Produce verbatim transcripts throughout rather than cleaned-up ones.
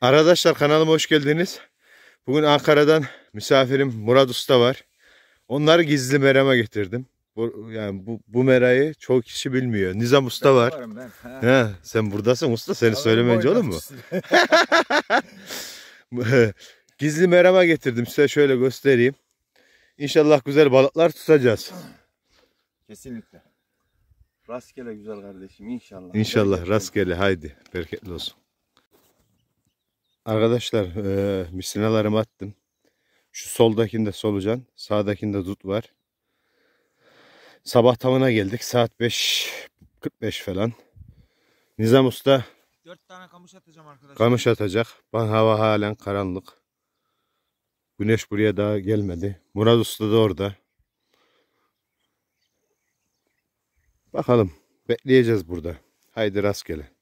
Arkadaşlar kanalıma hoş geldiniz. Bugün Ankara'dan misafirim Murat Usta var. Onları gizli merama getirdim. Bu, yani bu, bu merayı çoğu kişi bilmiyor. Nizam Usta Ben var. varım ben. Ha. He, sen buradasın usta. Seni Alırım söylemeyince olur mu? Gizli merama getirdim. Size şöyle göstereyim. İnşallah güzel balıklar tutacağız. Kesinlikle. Rastgele güzel kardeşim inşallah. İnşallah Bereketli. rastgele. Haydi bereketli olsun. Arkadaşlar e, misinalarımı attım. Şu soldakinde solucan, sağdakinde dut var. Sabah tavına geldik. Saat beş kırk beş falan. Nizam Usta dört tane kamış atacağım arkadaşlar. kamış atacak. Ben hava halen karanlık. Güneş buraya daha gelmedi. Murat Usta da orada. Bakalım. Bekleyeceğiz burada. Haydi rastgele.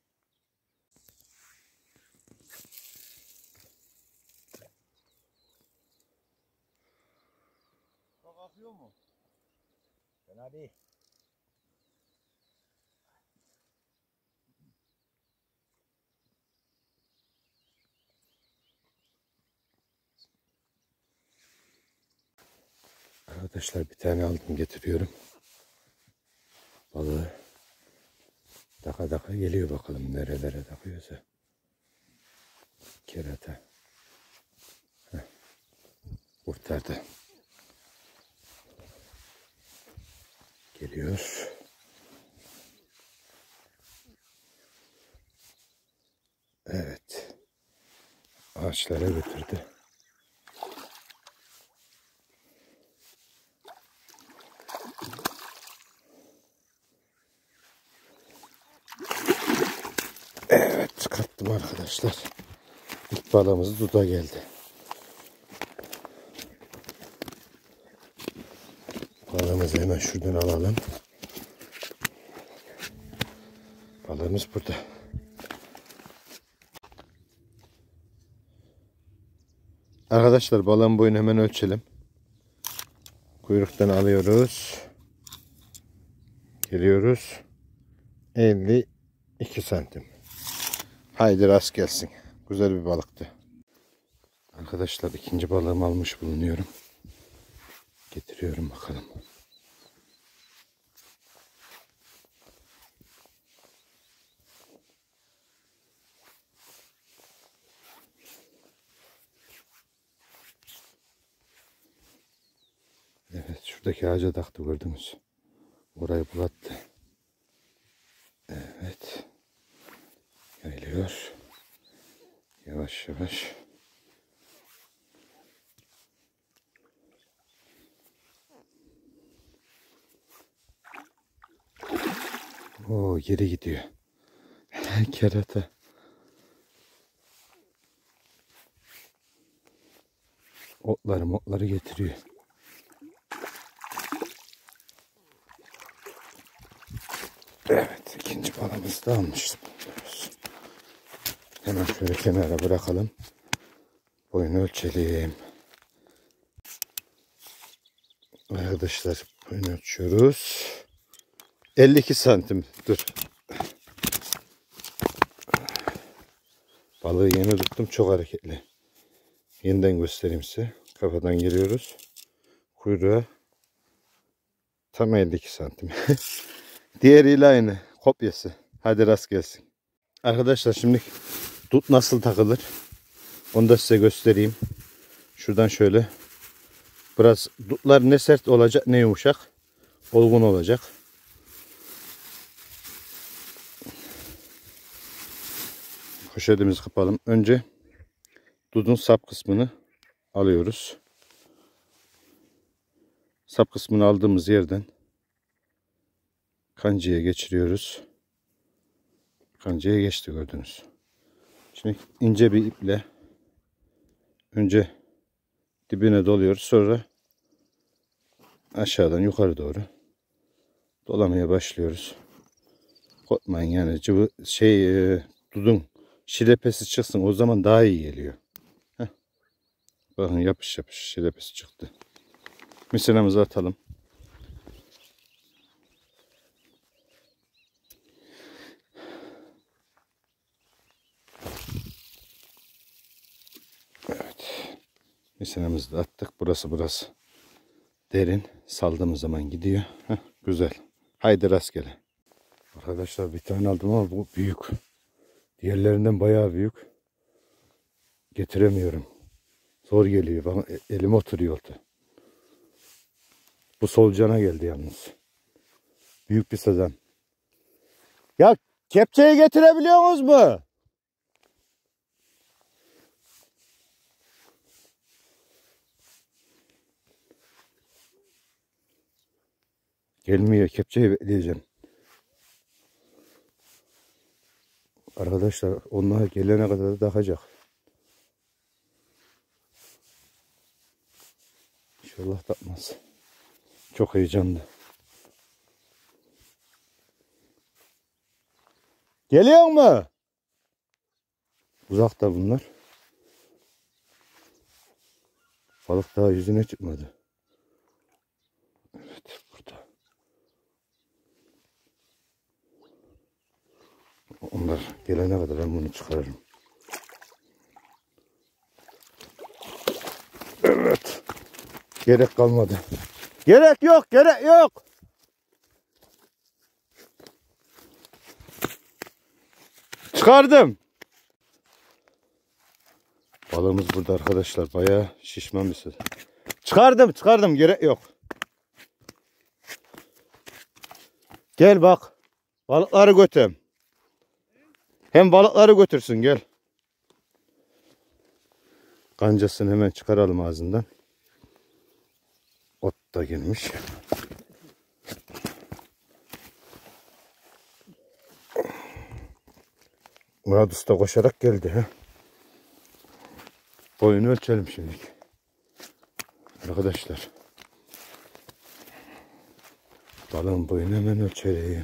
Çok akıyor mu? Fena değil. Arkadaşlar bir tane aldım getiriyorum. Balığı daka daka geliyor bakalım nerelere takıyorsa. Kerata. Heh. Kurtardı. Geliyor. Evet. Ağaçlara götürdü. Evet kattım arkadaşlar. İlk balığımız duda geldi. Balığımızı hemen şuradan alalım. Balığımız burada. Arkadaşlar balığın boyunu hemen ölçelim. Kuyruktan alıyoruz. Geliyoruz. elli iki santim. Haydi rast gelsin. Güzel bir balıktı. Arkadaşlar ikinci balığımı almış bulunuyorum. Getiriyorum bakalım. Evet şuradaki ağaca taktı gördünüz. Orayı bulattı. Evet. Geliyor. Yavaş yavaş. Oo geri gidiyor. Kerata. Otları motları getiriyor. Evet ikinci balığımızı da almıştık. Hemen şöyle kenara bırakalım. Boyunu ölçelim. Arkadaşlar boyunu ölçüyoruz. elli iki santim. Dur. Balığı yeni tuttum. Çok hareketli. Yeniden göstereyim size. Kafadan giriyoruz. Kuyruğa tam elli iki santim. Diğeriyle aynı. Kopyası. Hadi rast gelsin. Arkadaşlar şimdi dut nasıl takılır? Onu da size göstereyim. Şuradan şöyle. Biraz dutlar ne sert olacak ne yumuşak. Olgun olacak. Poşetimizi kapalım. Önce dudun sap kısmını alıyoruz. Sap kısmını aldığımız yerden kancaya geçiriyoruz. Kancaya geçti gördünüz. Şimdi ince bir iple önce dibine doluyoruz. Sonra aşağıdan yukarı doğru dolamaya başlıyoruz. Korkmayın yani cıvı, şey e, dudun şilepesi çıksın o zaman daha iyi geliyor. Heh. Bakın yapış yapış şilepesi çıktı. Misinamızı atalım. Misinamızı da attık. Burası burası. Derin. Saldığımız zaman gidiyor. Heh, güzel. Haydi rastgele. Arkadaşlar bir tane aldım ama bu büyük. Diğerlerinden bayağı büyük. Getiremiyorum. Zor geliyor. Bana elim oturuyordu. Bu solucana geldi yalnız. Büyük bir sazan. Ya kepçeyi getirebiliyor musunuz mu? Gelmiyor. Kepçeyi bekleyeceğim. Arkadaşlar onlar gelene kadar da takacak. İnşallah takmaz. Çok heyecanlı. Geliyor mu? Uzakta bunlar. Balık daha yüzüne çıkmadı. Evet, burada. Onlar gelene kadar ben bunu çıkarırım. Evet. Gerek kalmadı. Gerek yok, gerek yok. Çıkardım. Balığımız burada arkadaşlar. Bayağı şişman bir söz. Çıkardım, çıkardım. Gerek yok. Gel bak. Balıkları götürüm. Hem balıkları götürsün gel. Kancasını hemen çıkaralım ağzından. Ot da gelmiş. Murat Usta koşarak geldi. He. Boyunu ölçelim şimdi. Arkadaşlar. Balığın boyunu hemen ölçelim.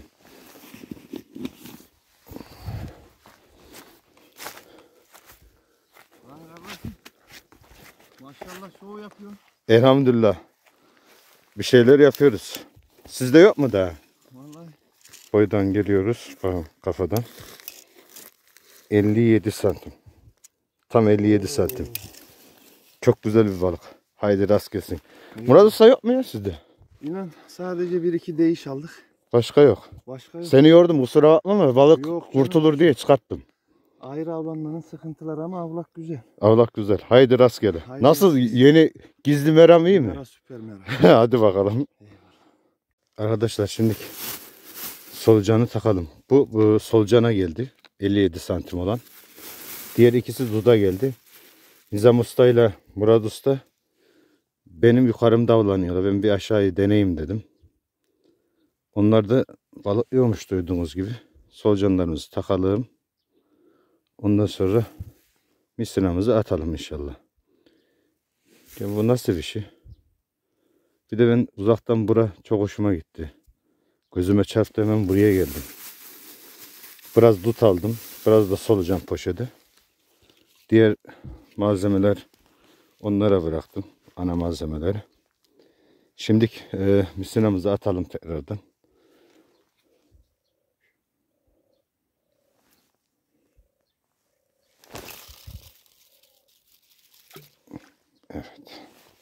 Maşallah çoğu yapıyor. Elhamdülillah. Bir şeyler yapıyoruz. Sizde yok mu daha? Vallahi. Boydan geliyoruz. Bakın kafadan. elli yedi santim. Tam elli yedi santim. Çok güzel bir balık. Haydi rast gelsin. Murat Usta yok mu ya sizde? İnan sadece bir iki değiş aldık. Başka yok. Başka yok. Seni yordum kusura bakma ama balık Yok canım. kurtulur diye çıkarttım. Ayrı avlanmanın sıkıntıları ama avlak güzel. Avlak güzel. Haydi rastgele. Haydi Nasıl rastgele. yeni gizli meram iyi mi? Mera süper mera. Hadi bakalım. Eyvallah. Arkadaşlar şimdi solucanı takalım. Bu, bu solucana geldi. elli yedi santim olan. Diğer ikisi duda geldi. Nizam Usta ile Murat Usta benim yukarımda avlanıyorlar. Ben bir aşağıyı deneyeyim dedim. Onlar da balıklıyormuş duyduğunuz gibi. Solucanlarımızı takalım. Ondan sonra misinamızı atalım inşallah. Ya bu nasıl bir şey? Bir de ben uzaktan bura çok hoşuma gitti. Gözüme çarptı hemen buraya geldim. Biraz dut aldım. Biraz da solucan poşeti. Diğer malzemeler onlara bıraktım. Ana malzemeleri. Şimdi e, misinamızı atalım tekrardan. Evet.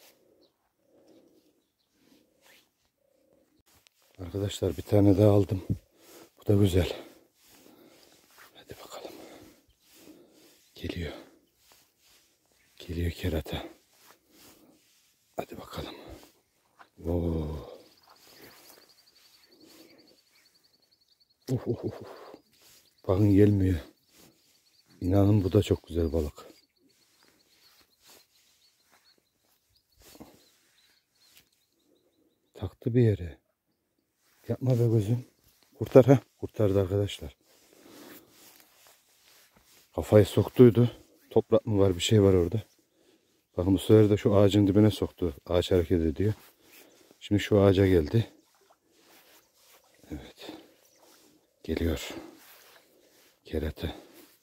Arkadaşlar bir tane daha aldım. Bu da güzel. Hadi bakalım. Geliyor. Geliyor kerata. Hadi bakalım. Oo. Uf, uf, uf. Bakın gelmiyor. İnanın bu da çok güzel balık. Taktı bir yere. Yapma be gözüm. Kurtar ha. Kurtardı arkadaşlar. Kafayı soktuydu. Toprak mı var bir şey var orada. Bakın bu sefer de şu ağacın dibine soktu. Ağaç hareket ediyor. Şimdi şu ağaca geldi. Evet. Geliyor. Kerata.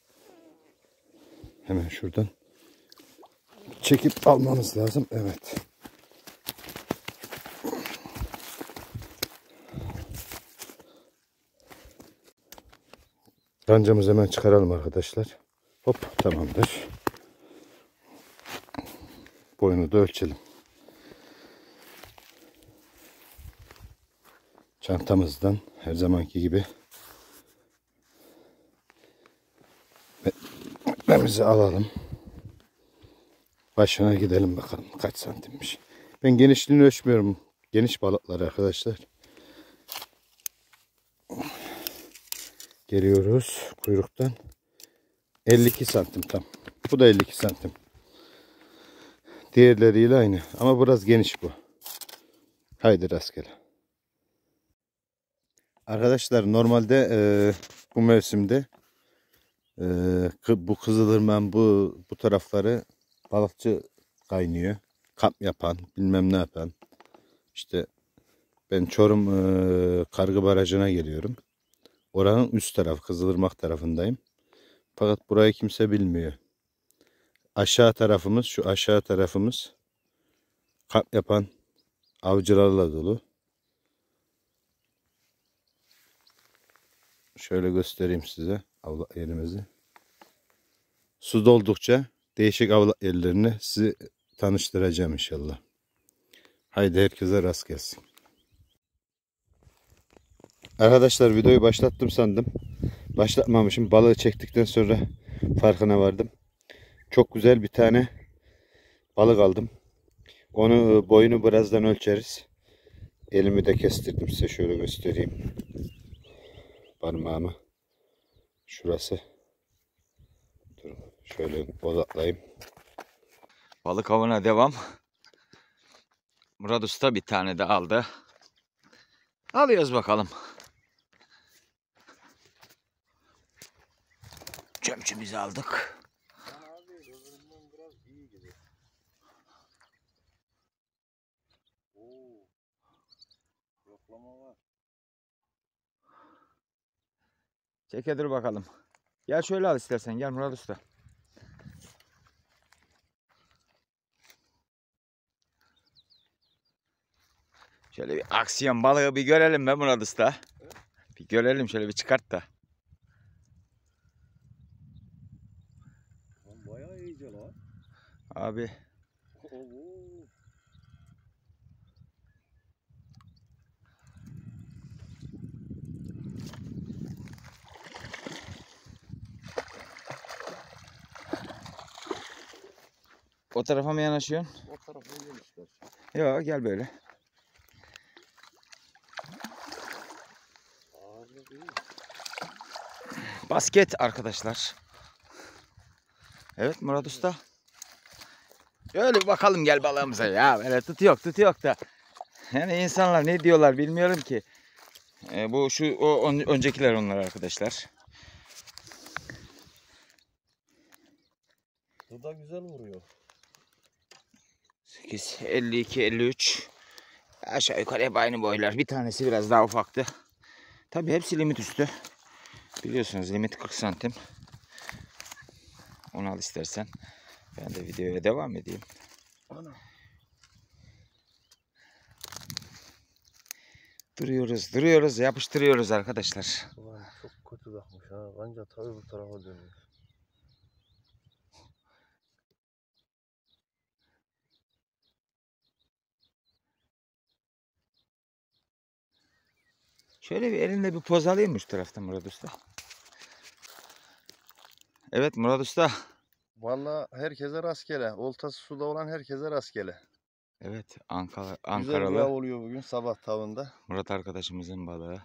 Hemen şuradan çekip almamız lazım. Evet. Kancamızı hemen çıkaralım arkadaşlar. Hop tamamdır. boyunu da ölçelim. Çantamızdan her zamanki gibi metremizi alalım. Başına gidelim bakalım kaç santimmiş. Ben genişliğini ölçmüyorum. Geniş balıklar arkadaşlar. Geliyoruz kuyruktan. elli iki santim tam. Bu da elli iki santim. Diğerleriyle aynı. Ama biraz geniş bu. Haydi rastgele. Arkadaşlar normalde e, bu mevsimde e, bu Kızılırmak'ın bu bu tarafları balıkçı kaynıyor. Kamp yapan, bilmem ne yapan. İşte ben Çorum e, Kargı Barajı'na geliyorum. Oranın üst tarafı, Kızılırmak tarafındayım. Fakat burayı kimse bilmiyor. Aşağı tarafımız, şu aşağı tarafımız kamp yapan avcılarla dolu. Şöyle göstereyim size avlak yerimizi. Su doldukça değişik avlak yerlerini sizi tanıştıracağım inşallah. Haydi herkese rast gelsin. Arkadaşlar videoyu başlattım sandım. Başlatmamışım. Balığı çektikten sonra farkına vardım. Çok güzel bir tane balık aldım. Onu boyunu birazdan ölçeriz. Elimi de kestirdim, size şöyle göstereyim. Parmağımı. Şurası. Durun. Şöyle odaklayayım. Balık avına devam. Murat Usta bir tane de aldı. Alıyoruz bakalım. Çömçümüzü aldık. Çeke dur bakalım. Gel şöyle al istersen. Gel Murat Usta. Şöyle bir aksiyon balığı bir görelim be Murat Usta. Bir görelim, şöyle bir çıkart da. Bayağı iyice lan. Abi. O tarafa mı yanaşıyorsun? O tarafa gelişler. Yok, gel böyle. Basket arkadaşlar. Evet Murat Usta. Şöyle bir bakalım gel balığımıza ya. Böyle tutuyor tutuyor da. Yani insanlar ne diyorlar bilmiyorum ki. Ee, bu şu o on, öncekiler onlar arkadaşlar. Bu da güzel vuruyor. sekiz, elli iki, elli üç. Aşağı yukarı hep aynı boylar. Bir tanesi biraz daha ufaktı. Tabii hepsi limit üstü. Biliyorsunuz limit kırk santim. Onu al istersen. Ben de videoya devam edeyim. Ana. Duruyoruz, duruyoruz, yapıştırıyoruz arkadaşlar. Ulan çok kötü bakmış ha. Anca tabii bu tarafa dönüyor. Şöyle bir elinde bir poz alayım mı şu taraftan Murat Usta? Evet Murat Usta. Vallahi herkese rastgele. Oltası suda olan herkese rastgele. Evet Ankara, Güzel bir av Ankaralı oluyor bugün sabah tavında. Murat arkadaşımızın balığı.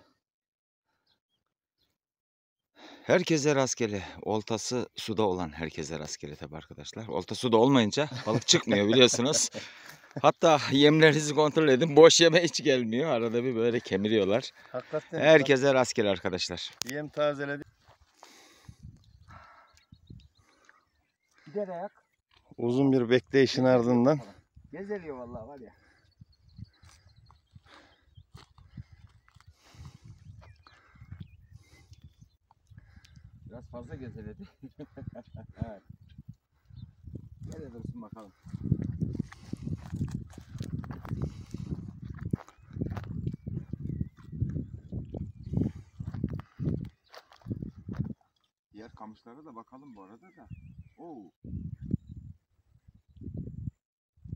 Herkese rastgele. Oltası suda olan herkese rastgele tabi arkadaşlar. Olta suda olmayınca balık çıkmıyor biliyorsunuz. Hatta yemlerinizi kontrol edin. Boş yeme hiç gelmiyor. Arada bir böyle kemiriyorlar. Hakikaten Herkese rastgele arkadaşlar. yem tazeledi. Gider ayak. Uzun bir bekleyişin ardından Gezeliyor vallahi var ya. Biraz fazla gezeledi. Evet. Nereye dursun bakalım. Diğer kamışlara da bakalım bu arada da. Oo.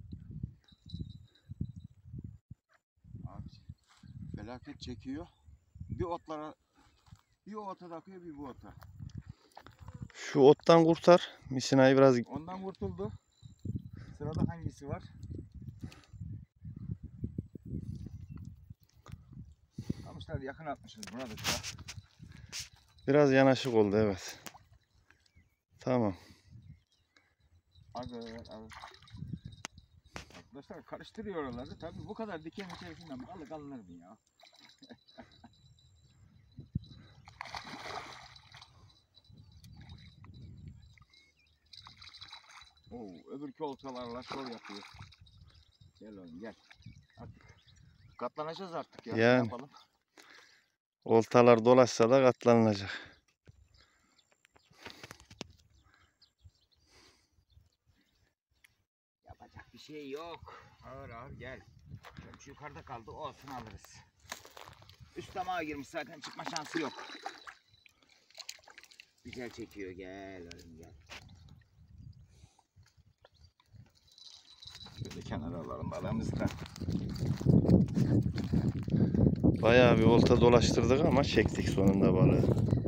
Felaket çekiyor. Bir otlara, bir o ota takıyor, bir bu ota. Şu ottan kurtar. Misinayı biraz Ondan kurtuldu. Sırada hangisi var? Kamışları yakın atmışız burada da. biraz yanaşık oldu, evet. Tamam. Abi, abi. Arkadaşlar karıştırıyor oraları. Tabii bu kadar diken içerisinden balık alınır mı ya? Oo, öbürkü oltalarla şov yapıyor. Gel oğlum gel. Artık katlanacağız artık ya. Yani. Ne yapalım? Oltalar dolaşsa da katlanılacak. Yapacak bir şey yok. Ağır ağır gel. Şu yukarıda kaldı, olsun alırız. Üst tamağa girmiş zaten, çıkma şansı yok. Güzel çekiyor, gel oğlum gel. Şöyle kenara alalım balığımızı da. Bayağı bir olta dolaştırdık ama çektik sonunda balığı.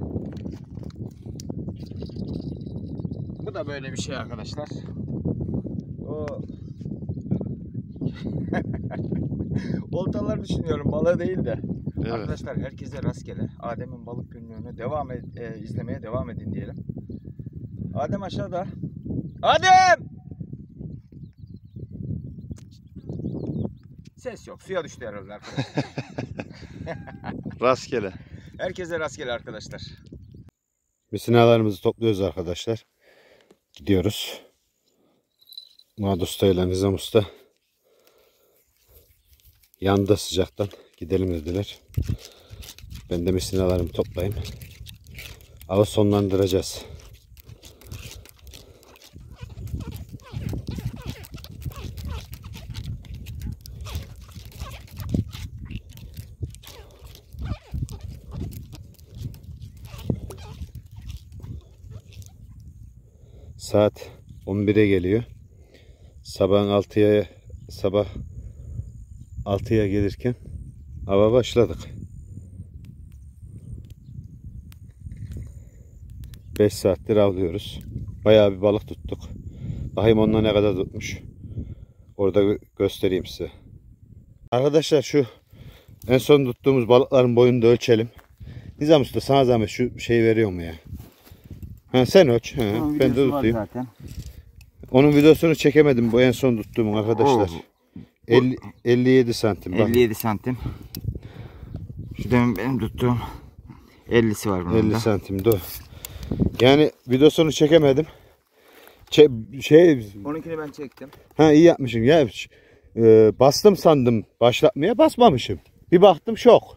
Bu da böyle bir şey arkadaşlar. O oltalar düşünüyorum, balığı değil de. Evet. Arkadaşlar herkese rastgele. Adem'in balık günlüğünü devam et, e, izlemeye devam edin diyelim. Adem aşağıda. Adem! Ses yok. Suya düştü herhalde arkadaşlar. Rastgele. Herkese rastgele arkadaşlar. Misinalarımızı topluyoruz arkadaşlar. Gidiyoruz. Murat Usta ile Nizam Usta yandı sıcaktan. Gidelim dediler. Ben de misinalarımı toplayayım. Avı sonlandıracağız. Saat on bire geliyor. Sabahın altıya sabah altıya gelirken ava başladık. beş saattir avlıyoruz. Bayağı bir balık tuttuk. Bakayım onunla ne kadar tutmuş. Orada gö- göstereyim size. Arkadaşlar şu en son tuttuğumuz balıkların boyunu da ölçelim. Nizam Usta sana zahmet şu şeyi veriyor mu ya? Ha, sen ölç. Ha, Onun ben de videosu var tutayım. zaten. Onun videosunu çekemedim bu en son tuttuğumun arkadaşlar. Oo. elli, elli yedi santim. Bak. elli yedi santim. Şu demin benim tuttuğum ellisi var bunun elli da. santim do. Yani videosunu çekemedim. Çe- şey Onunkini ben çektim. ha iyi yapmışım ya. Ee, bastım sandım başlatmaya, basmamışım. Bir baktım şok.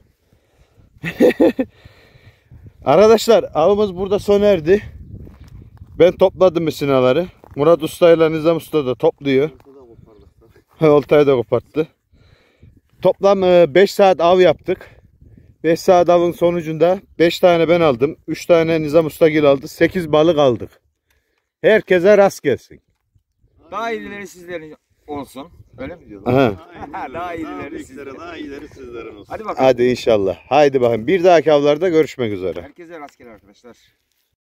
Arkadaşlar avımız burada sona erdi. Ben topladım misinaları. Murat Usta ile Nizam Usta da topluyor. Oltayı da koparttı. Toplam beş saat av yaptık. beş saat avın sonucunda beş tane ben aldım. üç tane Nizam Ustagil aldı. sekiz balık aldık. Herkese rast gelsin. Daha iyileri sizlerin olsun. Öyle mi diyorlar? Aha. Daha iyileri sizlerin. Daha iyileri sizlerin olsun. Hadi bakalım. Hadi inşallah. Haydi bakın bir dahaki avlarda görüşmek üzere. Herkese rastgele arkadaşlar.